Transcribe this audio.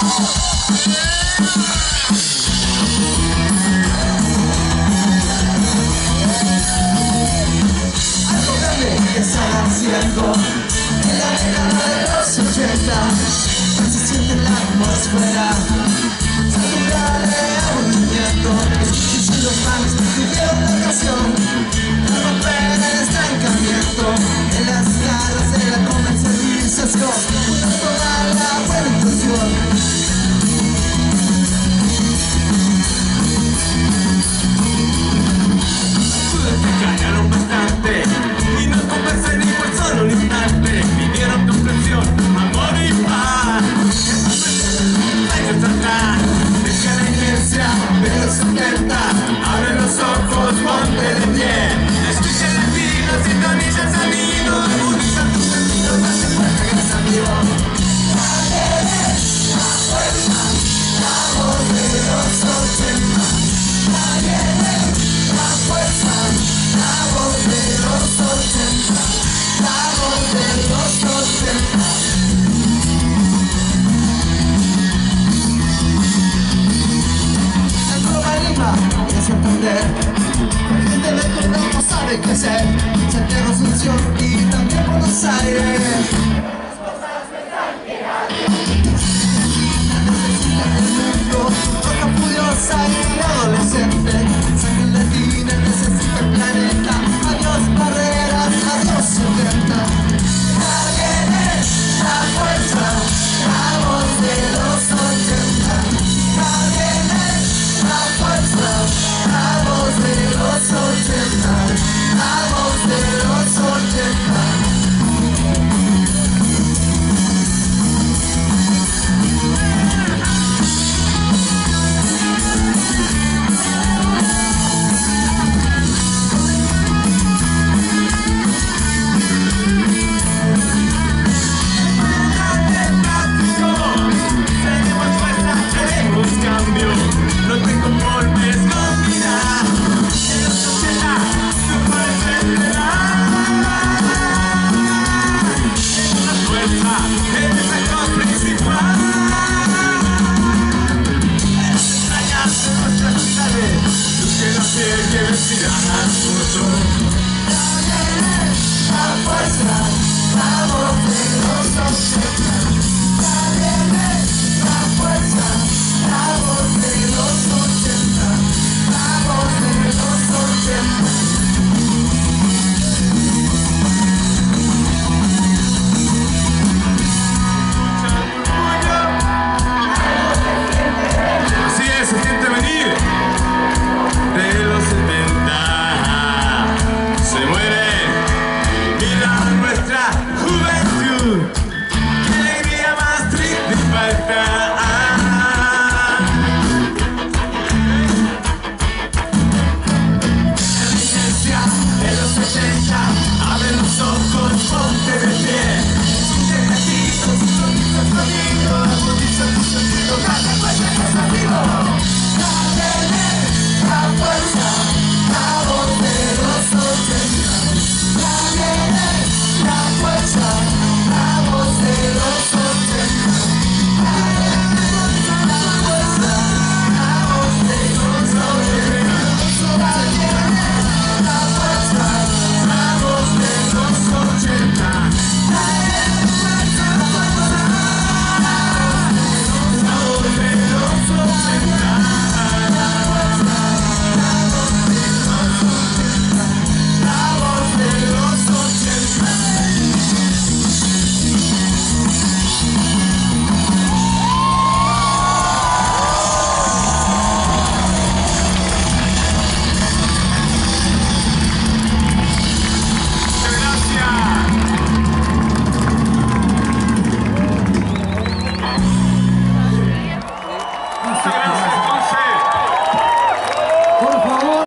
En la década de los 80 se siente en la atmósfera saludable a movimiento. Escuchen los fans que vieron la canción de romper el estancamiento en las galas de la comercialización, una toda la buena intención. Ganaron bastante y no convencen ni por solo un instante. Pidieron comprensión, amor y paz. Años atrás, deja la iglesia de los 70. Abre los ojos, ponte de pie. Escucha latidos, sintoniza el sonido. Agudiza tus sentidos, date cuenta que eres amigo. La fuerza, la voz de los 80. La fuerza, la voz de los 80, la voz de los 80. El problema es entender, la gente de todo no sabe qué hacer. Santiago, Asunción y también Buenos Aires. El mundo, roca furiosa y adolescente. Sangre latina necesita el planeta. Adiós barreras, adiós 70. Alguien es la fuerza, la voz de los 80. Alguien es la fuerza, la voz de los 80. La voz de los 80. No te conformes con mirar en los 80 tu parecerá. Es una fuerza, eres el actor principal. Eres extrañas de nuestras ciudades, luz que la piel que vestirán al futuro. La fuerza, la voz de los 80.